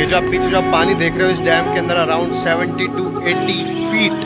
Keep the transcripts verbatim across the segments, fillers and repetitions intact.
ये जो आप पीछे जो आप पानी देख रहे हो इस डैम के अंदर around seventy two eighty feet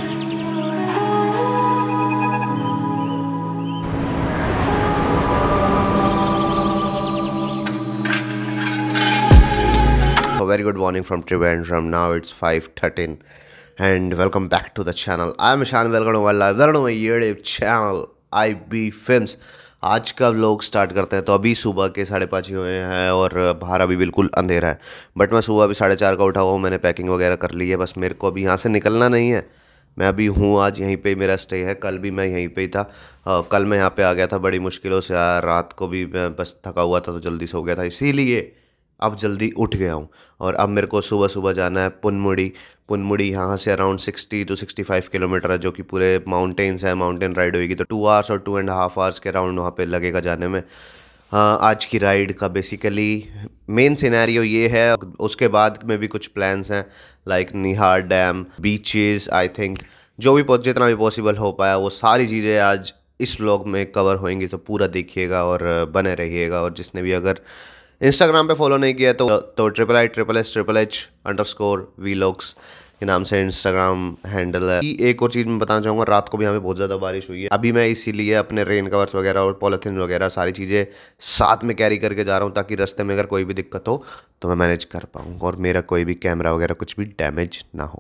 very good morning from Trivandrum. Now it's five thirteen and welcome back to the channel. I am Ishan. Welcome to my live welcome to my YouTube channel I B Films. आज का vlog start करते हैं। तो अभी सुबह के साढ़े पाँच ही हुए हैं और बाहर अभी बिल्कुल अंधेरा है, बट मैं सुबह अभी साढ़े चार का उठा हुआ हूँ। मैंने पैकिंग वगैरह कर ली है, बस मेरे को अभी यहाँ से निकलना नहीं है। मैं अभी हूँ, आज यहीं पे मेरा स्टे है। कल भी मैं यहीं पे ही था। आ, कल मैं यहाँ पे आ गया था बड़ी मुश्किलों से। यार रात को भी मैं बस थका हुआ था तो जल्दी सो गया था, इसीलिए अब जल्दी उठ गया हूँ। और अब मेरे को सुबह सुबह जाना है पुनमुड़ी। पुनमुड़ी यहाँ से around sixty two sixty five kilometre है, जो कि पूरे माउंटेन्स है। माउंटेन राइड होगी तो टू आवर्स और टू एंड हाफ आवर्स के अराउंड वहाँ पे लगेगा जाने में। हाँ, आज की राइड का बेसिकली मेन सिनेरियो ये है। उसके बाद में भी कुछ प्लान्स हैं, like Neyyar dam, beaches, I think जो भी जितना भी पॉसिबल हो पाया वो सारी चीज़ें आज इस व्लॉग में कवर होंगी। तो पूरा देखिएगा और बने रहिएगा। और जिसने भी अगर इंस्टाग्राम पे फॉलो नहीं किया तो तो triple I triple S triple H underscore V logs के नाम से इंस्टाग्राम हैंडल है। एक और चीज़ मैं बताना चाहूँगा, रात को भी हमें बहुत ज़्यादा बारिश हुई है। अभी मैं इसीलिए अपने रेन कवर्स वगैरह और पॉलीथीन वगैरह सारी चीज़ें साथ में कैरी करके जा रहा हूँ, ताकि रास्ते में अगर कोई भी दिक्कत हो तो मैं मैनेज कर पाऊँ और मेरा कोई भी कैमरा वगैरह कुछ भी डैमेज ना हो।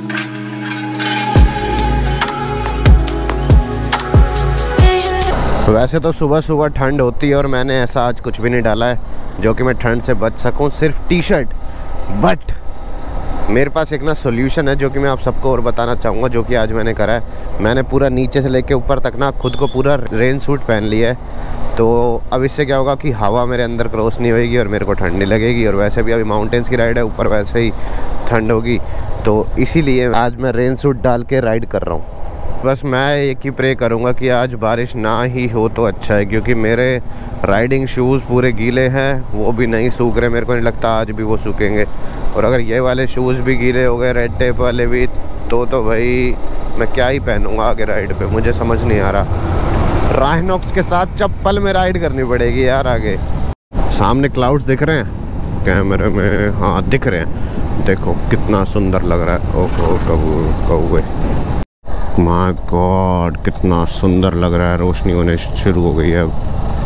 वैसे तो सुबह सुबह ठंड होती है और मैंने ऐसा आज कुछ भी नहीं डाला है जो कि मैं ठंड से बच सकूं, सिर्फ टी शर्ट। बट मेरे पास एक ना सोल्यूशन है जो कि मैं आप सबको और बताना चाहूँगा, जो कि आज मैंने करा है। मैंने पूरा नीचे से लेके ऊपर तक ना खुद को पूरा रेन सूट पहन लिया है। तो अब इससे क्या होगा कि हवा मेरे अंदर क्रॉस नहीं होगी और मेरे को ठंड नहीं लगेगी। और वैसे भी अभी माउंटेन्स की राइड है, ऊपर वैसे ही ठंड होगी, तो इसीलिए आज मैं रेन सूट डाल के राइड कर रहा हूँ। बस मैं एक ही प्रे करूँगा कि आज बारिश ना ही हो तो अच्छा है, क्योंकि मेरे राइडिंग शूज़ पूरे गीले हैं, वो भी नहीं सूख रहे। मेरे को नहीं लगता आज भी वो सूखेंगे। और अगर ये वाले शूज़ भी गीले हो गए, रेड टेप वाले भी, तो तो भाई मैं क्या ही पहनूँगा आगे राइड पे, मुझे समझ नहीं आ रहा। राइनॉक्स के साथ चप्पल में राइड करनी पड़ेगी यार आगे। सामने क्लाउड्स दिख रहे हैं कैमरे में? हाँ दिख रहे हैं। देखो कितना सुंदर लग रहा है। ओहो कौवे, माय गॉड कितना सुंदर लग रहा है। रोशनी होने शुरू हो गई है अब।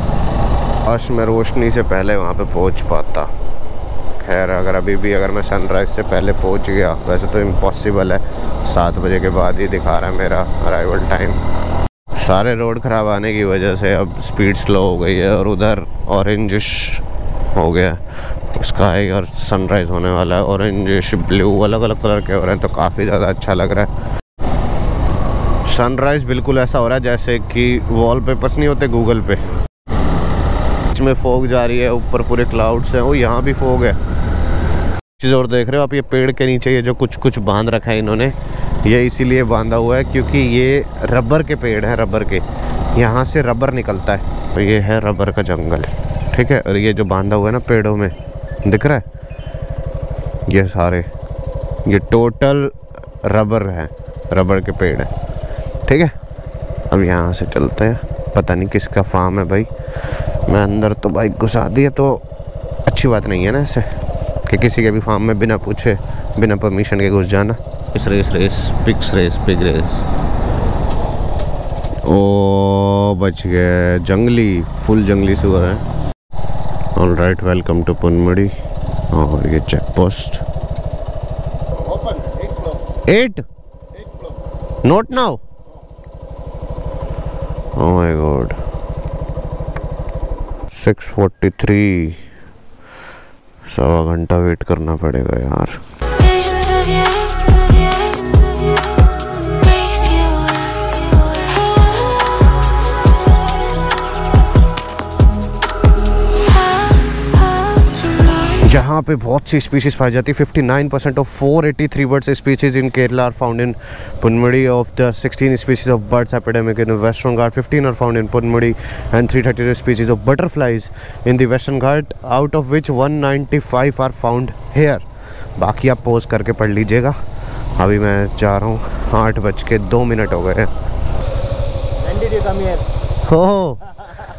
काश मैं रोशनी से पहले वहाँ पे पहुँच पाता। खैर अगर अभी भी अगर मैं सनराइज़ से पहले पहुँच गया, वैसे तो इम्पॉसिबल है, सात बजे के बाद ही दिखा रहा है मेरा अराइवल टाइम। सारे रोड ख़राब आने की वजह से अब स्पीड स्लो हो गई है और उधर ऑरेंजिश हो गया स्काई और सनराइज़ होने वाला है। ऑरेंजिश ब्लू अलग अलग कलर के हो रहे हैं, तो काफ़ी ज़्यादा अच्छा लग रहा है। सनराइज़ बिल्कुल ऐसा हो रहा है जैसे कि वॉलपेपर्स नहीं होते गूगल पे, इसमें फॉग जा रही है, ऊपर पूरे क्लाउड्स हैं। वो यहाँ भी फॉग है। चीज़ और देख रहे हो आप, ये पेड़ के नीचे ये जो कुछ कुछ बांध रखा है इन्होंने, ये इसीलिए बांधा हुआ है क्योंकि ये रबर के पेड़ हैं, रबर के, यहाँ से रबर निकलता है। तो ये है रबर का जंगल, ठीक है। और ये जो बांधा हुआ है ना पेड़ों में, दिख रहा है, ये सारे ये टोटल रबर है, रबर के पेड़ है, ठीक है। अब यहाँ से चलते हैं। पता नहीं किसका फार्म है भाई, मैं अंदर तो बाइक घुसा दी है, तो अच्छी बात नहीं है ना ऐसे कि किसी के भी फार्म में बिना पूछे बिना परमिशन के घुस जाना। इस रेस रेस पिक्स रेस पिग रेस। ओ बच गए, जंगली फुल जंगली सुअर है। All right, welcome to Ponmudi. और ये check post at not now. Oh my God, six forty three, सवा घंटा वेट करना पड़ेगा यार। यहाँ पे बहुत सी स्पीशीज पाई जाती है। Fifty nine percent of four eighty three birds species in Kerala are found in Ponmudi. Of the sixteen species of birds epidemic in western Ghat, fifteen are found in Ponmudi and three thirty species of butterflies in the western Ghat, out of which one ninety five are found here. बाकी आप pose करके पढ़ लीजिएगा। अभी मैं जा रहा हूँ, आठ बज के दो मिनट हो गए हैं। हो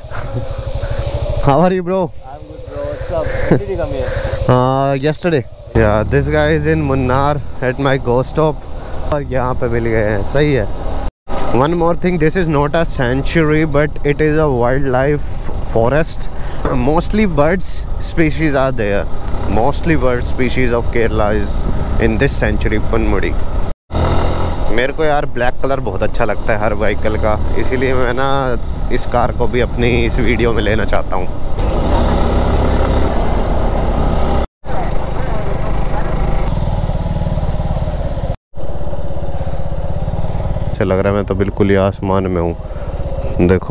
how are you bro? When did you come here? Uh, yesterday. Yeah this guy is in Munnar at my go stop, और यहाँ पे मिल गए हैं। सही है। One more thing, this is not a sanctuary but it is a wildlife forest. Mostly birds species are there, mostly bird species of Kerala is in this sanctuary Ponmudi. मेरे को यार ब्लैक कलर बहुत अच्छा लगता है हर व्हीकल का, इसीलिए मैं ना इस कार को भी अपनी इस वीडियो में लेना चाहता हूँ। अच्छा लग रहा है, मैं तो बिल्कुल ही आसमान में हूँ। देखो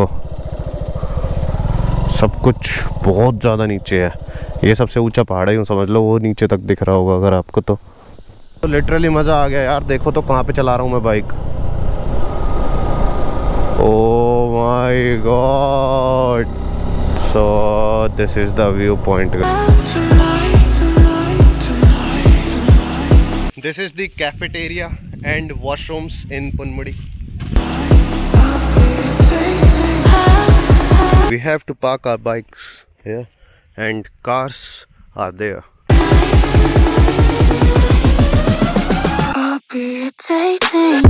सब कुछ बहुत ज़्यादा नीचे है। ये सबसे ऊंचा पहाड़ है यूँ समझ लो, वो नीचे तक दिख रहा होगा अगर आपको। तो तो लिटरली मज़ा आ गया यार। देखो तो कहाँ पे चला रहा हूँ मैं bike. Oh my God, so this is the viewpoint. This is the cafeteria and washrooms in Ponmudi. We have to park our bikes here and cars are there. I'll be dating.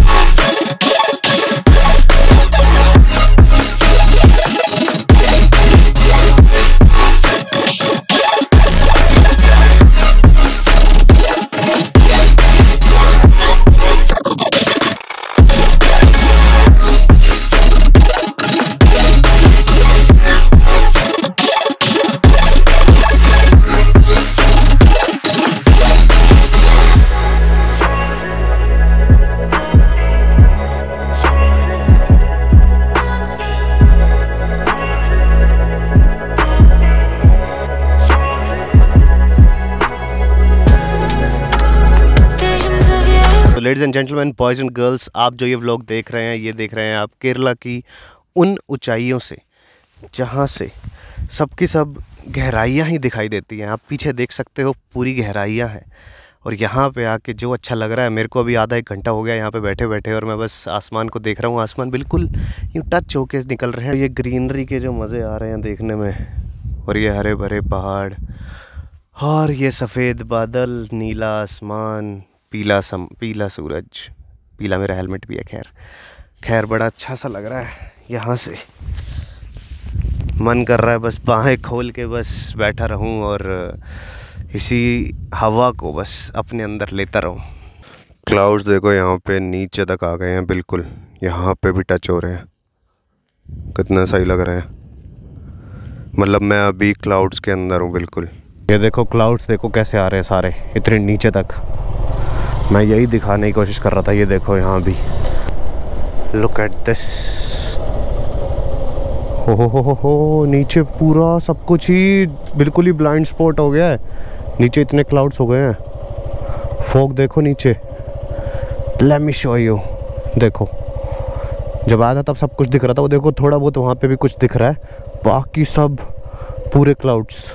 Ladies and gentleman, boys and girls, आप जो ये vlog देख रहे हैं, ये देख रहे हैं आप केरला की उन ऊंचाइयों से जहाँ से सबकी सब गहराइयाँ ही दिखाई देती हैं। आप पीछे देख सकते हो, पूरी गहराइयाँ हैं। और यहाँ पे आके जो अच्छा लग रहा है, मेरे को अभी आधा एक घंटा हो गया यहाँ पे बैठे बैठे, और मैं बस आसमान को देख रहा हूँ। आसमान बिल्कुल यूँ टच होके निकल रहे हैं। ये ग्रीनरी के जो मज़े आ रहे हैं देखने में, और ये हरे भरे पहाड़, और ये सफ़ेद बादल, नीला आसमान, पीला सम पीला सूरज, पीला मेरा हेलमेट भी है। खैर खैर बड़ा अच्छा सा लग रहा है यहाँ से। मन कर रहा है बस बाहें खोल के बस बैठा रहूँ और इसी हवा को बस अपने अंदर लेता रहूँ। क्लाउड्स देखो यहाँ पे नीचे तक आ गए हैं, बिल्कुल यहाँ पे भी टच हो रहे हैं। कितना सही लग रहा है, मतलब मैं अभी क्लाउड्स के अंदर हूँ बिल्कुल। ये देखो क्लाउड्स देखो कैसे आ रहे हैं सारे इतने नीचे तक। मैं यही दिखाने की कोशिश कर रहा था। ये देखो यहाँ भी, लुक एट दिस। हो हो हो हो नीचे पूरा सब कुछ ही बिल्कुल ही ब्लाइंड स्पॉट हो गया है। नीचे इतने क्लाउड्स हो गए हैं। फॉग देखो नीचे, लेट मी शो यू। देखो जब आया था तब सब कुछ दिख रहा था, वो देखो थोड़ा बहुत वहाँ पे भी कुछ दिख रहा है, बाकी सब पूरे क्लाउड्स।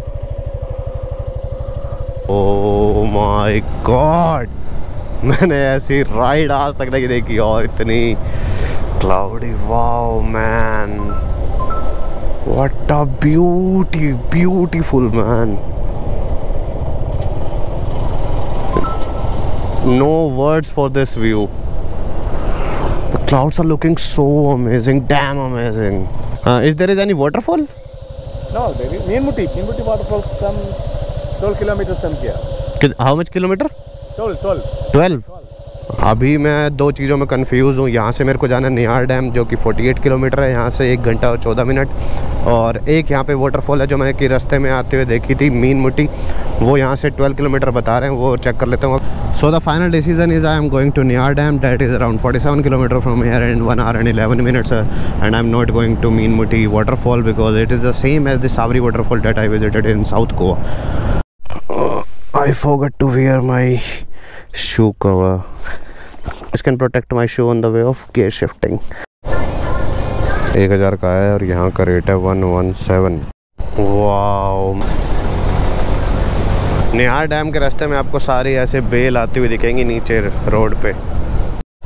ओह माय गॉड, मैंने ऐसी राइड आज तक नहीं देखी और इतनी cloudy. Wow man, what a beauty, beautiful man. No words for this view. The clouds are looking so amazing, damn amazing. Is there is any waterfall? No, there is Meenmutty, Meenmutty waterfall come twelve kilometers from here. How much kilometer? twelve, twelve. twelve? अभी मैं दो चीज़ों में confuse हूँ। यहाँ से मेरे को जाना है निहार डैम जो कि अड़तालीस किलोमीटर है, यहाँ से एक घंटा और चौदह मिनट। और एक यहाँ पे वाटरफॉल है जो मैंने कि रास्ते में आते हुए देखी थी, मीनमुटी, वो यहाँ से बारह किलोमीटर बता रहे हैं, वो चेक कर लेता हूँ। So the final decision is I am going to Neyyar dam, that is around forty-seven kilometre from here and one hour and eleven minutes, and I am not going to Meenmutty waterfall because it is the same as the Savari waterfall that I visited in south Goa. I forgot to wear my shoe cover. This can protect my shoe on the way of gear shifting. एक हज़ार का है और यहाँ का rate है one seventeen. Wow. Neyyar dam के रास्ते में आपको सारी ऐसे बेल आती हुई दिखेंगी नीचे रोड पे।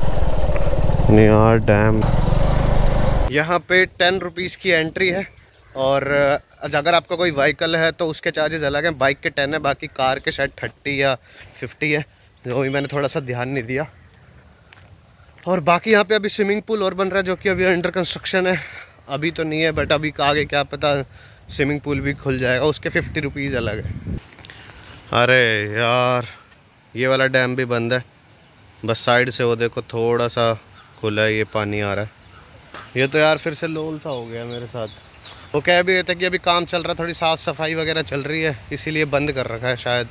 निहार डैम, यहाँ पे टेन रुपीज़ की एंट्री है और अगर आपका कोई व्हीकल है तो उसके चार्जेस अलग हैं, बाइक के टेन है, बाकी कार के शायद थर्टी या फिफ्टी है, जो भी मैंने थोड़ा सा ध्यान नहीं दिया। और बाकी यहाँ पे अभी स्विमिंग पूल और बन रहा है जो कि अभी अंडर कंस्ट्रक्शन है, अभी तो नहीं है बट अभी आगे क्या पता स्विमिंग पूल भी खुल जाएगा, उसके फिफ्टी रुपीज़ अलग है। अरे यार ये वाला डैम भी बंद है, बस साइड से वो देखो थोड़ा सा खुला है, ये पानी आ रहा है। ये तो यार फिर से लोल सा हो गया मेरे साथ। वो कह भी रहे थे कि अभी काम चल रहा है, थोड़ी साफ़ सफाई वगैरह चल रही है, इसीलिए बंद कर रखा है शायद।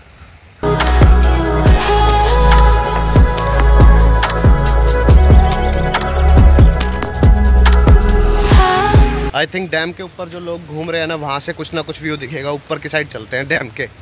आई थिंक डैम के ऊपर जो लोग घूम रहे हैं ना, वहाँ से कुछ ना कुछ व्यू दिखेगा। ऊपर की साइड चलते हैं डैम के।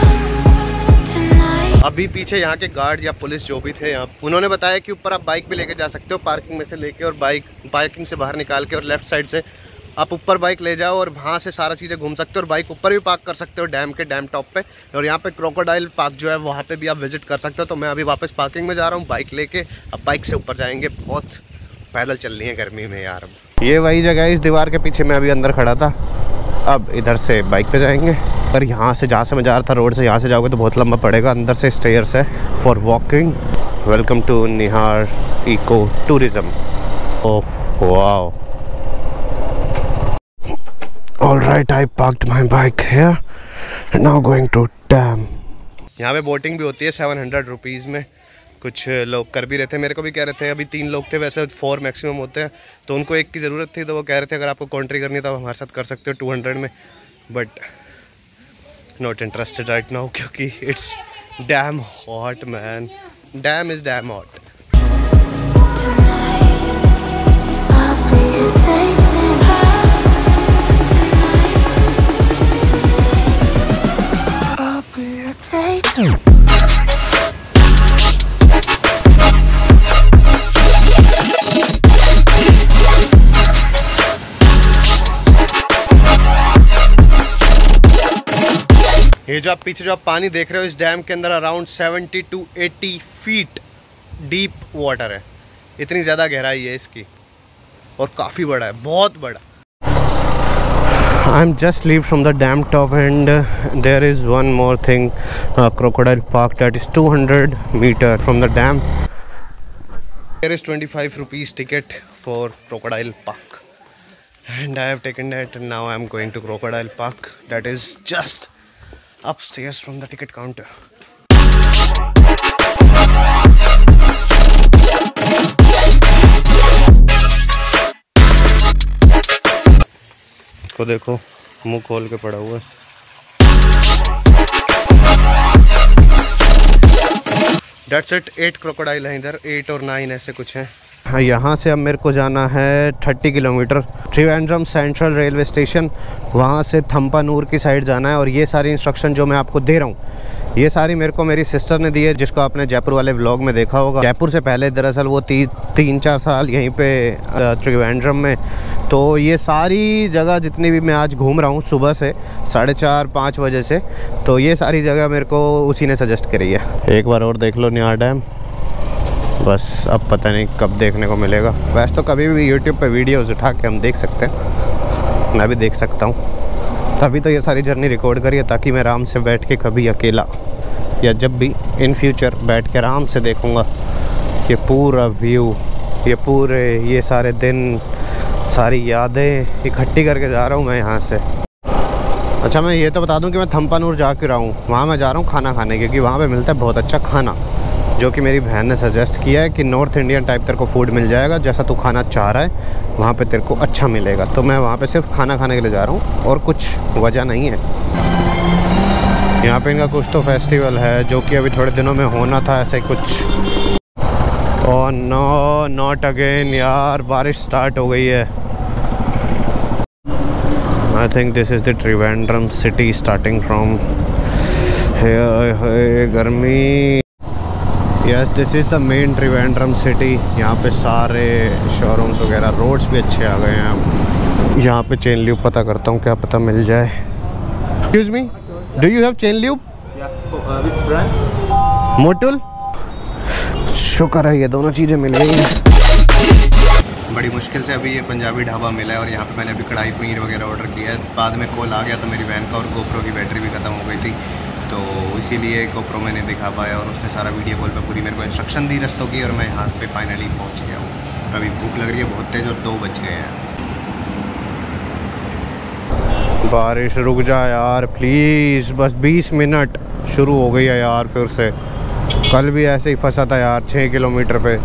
अभी पीछे यहाँ के गार्ड या पुलिस जो भी थे यहाँ, उन्होंने बताया कि ऊपर आप बाइक भी लेके जा सकते हो, पार्किंग में से लेके, और बाइक पार्किंग से बाहर निकाल के और लेफ्ट साइड से आप ऊपर बाइक ले जाओ और वहाँ से सारा चीज़ें घूम सकते हो, और बाइक ऊपर भी पार्क कर सकते हो डैम के डैम टॉप पे। और यहाँ पे क्रोकोडाइल पार्क जो है वहाँ पे भी आप विजिट कर सकते हो। तो मैं अभी वापस पार्किंग में जा रहा हूँ बाइक लेके, अब बाइक से ऊपर जाएंगे। बहुत पैदल चल रही है गर्मी में यार। ये वही जगह है, इस दीवार के पीछे मैं अभी अंदर खड़ा था। अब इधर से बाइक पे जाएंगे, और यहाँ से जहाँ से मैं जा रहा था रोड से, यहाँ से जाओगे तो बहुत लंबा पड़ेगा। अंदर से स्टेयर्स है for walking. Welcome to Neyyar ecotourism. Oh wow. Alright, I parked my bike here, now going to dam. यहाँ पे बोटिंग भी होती है सेवन हंड्रेड रुपीज़ में, कुछ लोग कर भी रहे थे, मेरे को भी कह रहे थे। अभी तीन लोग थे, वैसे फोर मैक्सिमम होते हैं, तो उनको एक की ज़रूरत थी, तो वो कह रहे थे अगर आपको कॉन्ट्री करनी है तो आप हमारे साथ कर सकते हो टू हंड्रेड में, but not interested right now, क्योंकि it's damn hot man. Dam is damn hot. ये जो आप पीछे जो आप पानी देख रहे हो, इस डैम के अंदर around seventy two eighty feet deep water है। इतनी ज़्यादा गहराई है इसकी, और काफ़ी बड़ा है, बहुत बड़ा। I am just leave from the dam top and there is one more thing, crocodile park, that is two hundred metre from the dam. There is twenty five rupees ticket for crocodile park, and I have taken that, and now I am going to crocodile park, that is just upstairs from the ticket counter. को देखो मुंह खोल के पड़ा हुआ है। That's it, eight crocodile है इधर, एट और नाइन ऐसे कुछ हैं। हाँ, यहाँ से अब मेरे को जाना है thirty kilometre Trivandrum central railway station, वहाँ से थम्पानूर की साइड जाना है। और ये सारी इंस्ट्रक्शन जो मैं आपको दे रहा हूँ, ये सारी मेरे को मेरी सिस्टर ने दी है, जिसको आपने जयपुर वाले व्लॉग में देखा होगा। जयपुर से पहले दरअसल वो ती, तीन चार साल यहीं पे त्रिवेंद्रम में। तो ये सारी जगह जितनी भी मैं आज घूम रहा हूँ सुबह से साढ़े चार पाँच बजे से, तो ये सारी जगह मेरे को उसी ने सजेस्ट करी है। एक बार और देख लो निहार डैम, बस अब पता नहीं कब देखने को मिलेगा। वैसे तो कभी भी यूट्यूब पे वीडियोस उठा के हम देख सकते हैं, मैं भी देख सकता हूँ। तभी तो ये सारी जर्नी रिकॉर्ड करी है, ताकि मैं आराम से बैठ के कभी अकेला या जब भी इन फ्यूचर बैठ के आराम से देखूँगा ये पूरा व्यू, ये पूरे ये सारे दिन, सारी यादें इकट्ठी करके जा रहा हूँ मैं यहाँ से। अच्छा, मैं ये तो बता दूँ कि मैं थम्पानूर जा के रहा हूँ, वहाँ मैं जा रहा हूँ खाना खाने, क्योंकि वहाँ पे मिलता है बहुत अच्छा खाना, जो कि मेरी बहन ने सजेस्ट किया है कि नॉर्थ इंडियन टाइप तेरे को फूड मिल जाएगा, जैसा तू खाना चाह रहा है वहाँ पे तेरे को अच्छा मिलेगा। तो मैं वहाँ पे सिर्फ खाना खाने के लिए जा रहा हूँ, और कुछ वजह नहीं है। यहाँ पे इनका कुछ तो फेस्टिवल है जो कि अभी थोड़े दिनों में होना था, ऐसे कुछ। ओह नो, नॉट अगेन यार, बारिश स्टार्ट हो गई है। I think this is the Trivandrum city starting from here. गर्मी। Yes, this is the main Trivandrum city. यहाँ पे सारे शोरूम्स वगैरह, रोड्स भी अच्छे आ गए हैं। यहाँ पे चेन ल्यूब पता करता हूँ, क्या पता मिल जाए। Excuse me, do you have chain lube? Motul. शुक्र है ये दोनों चीज़ें मिल गई हैं। बड़ी मुश्किल से अभी ये पंजाबी ढाबा मिला है और यहाँ पे मैंने अभी कढ़ाई पनीर वगैरह ऑर्डर किया है। बाद में कॉल आ गया तो मेरी बहन का और गोप्रो की बैटरी भी ख़त्म हो गई थी, तो इसीलिए गोप्रो मैंने दिखा पाया और उसने सारा वीडियो कॉल पे पूरी मेरे को इंस्ट्रक्शन दी रस्तों की, और मैं यहाँ पे फाइनली पहुँच गया हूँ। अभी भूख लग रही है बहुत तेज़ और दो बज गए हैं। बारिश रुक जा यार प्लीज़, बस बीस मिनट। शुरू हो गई है यार फिर से। कल भी ऐसे ही फंसा था यार छः किलोमीटर पे।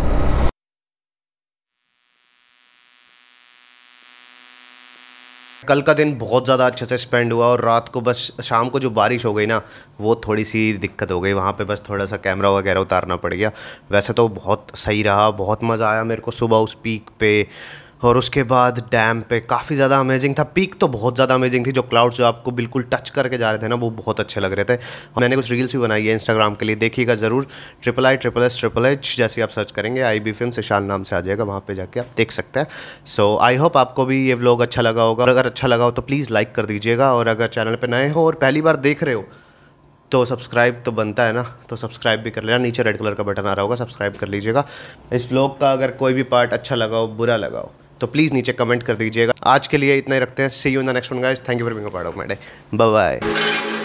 कल का दिन बहुत ज़्यादा अच्छे से स्पेंड हुआ और रात को बस शाम को जो बारिश हो गई ना वो थोड़ी सी दिक्कत हो गई। वहाँ पे बस थोड़ा सा कैमरा वगैरह उतारना पड़ गया। वैसे तो बहुत सही रहा, बहुत मज़ा आया मेरे को सुबह उस पीक पे, और उसके बाद डैम पे काफ़ी ज़्यादा अमेजिंग था। पीक तो बहुत ज़्यादा अमेजिंग थी, जो क्लाउड्स जो आपको बिल्कुल टच करके जा रहे थे ना वो बहुत अच्छे लग रहे थे। मैंने कुछ रील्स भी बनाई है इंस्टाग्राम के लिए, देखिएगा ज़रूर। Triple I triple S triple H जैसे आप सर्च करेंगे आई बी फिल्म ईशान नाम से आ जाएगा, वहाँ पे जाके आप देख सकते हैं। सो आई होप आपको भी ये व्लॉग अच्छा लगा होगा, और अगर अच्छा लगा हो तो प्लीज़ लाइक कर दीजिएगा, और अगर चैनल पर नए हो और पहली बार देख रहे हो तो सब्सक्राइब तो बनता है ना, तो सब्सक्राइब भी कर लेना। नीचे रेड कलर का बटन आ रहा होगा, सब्सक्राइब कर लीजिएगा। इस व्लॉग का अगर कोई भी पार्ट अच्छा लगा हो, बुरा लगा हो, तो प्लीज़ नीचे कमेंट कर दीजिएगा। आज के लिए इतना ही रखते हैं। See you in the next one guys. Thank you for being a part of my day. Bye bye.